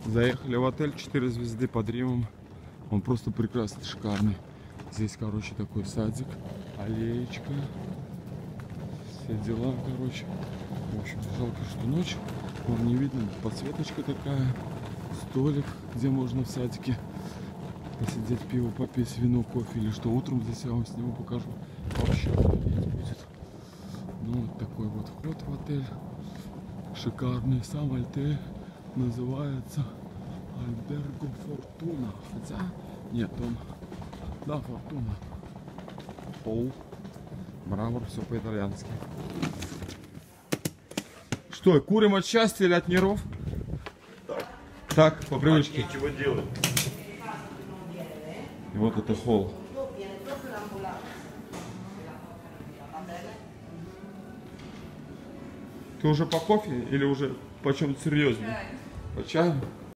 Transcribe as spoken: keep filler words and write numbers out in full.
Заехали в отель четыре звезды под Римом. Он просто прекрасный, шикарный. Здесь, короче, такой садик, аллеечка, все дела, короче. В общем, жалко, что ночь. Вам не видно, подсветочка такая, столик, где можно в садике посидеть, пиво попить, вино, кофе или что. Утром здесь я вам сниму, покажу. Вообще будет. Ну, вот такой вот вход в отель. Шикарный. Сам отель называется Альберго Фортуна. Хотя, нет, он... Да, Фортуна. Пол. Мрамор, все по-итальянски. Что, курим от счастья или от нервов? Так. Так, по привычке. Нечего делать. И вот это холл. Ты уже по кофе или уже по чем-то серьезнее? По чаю?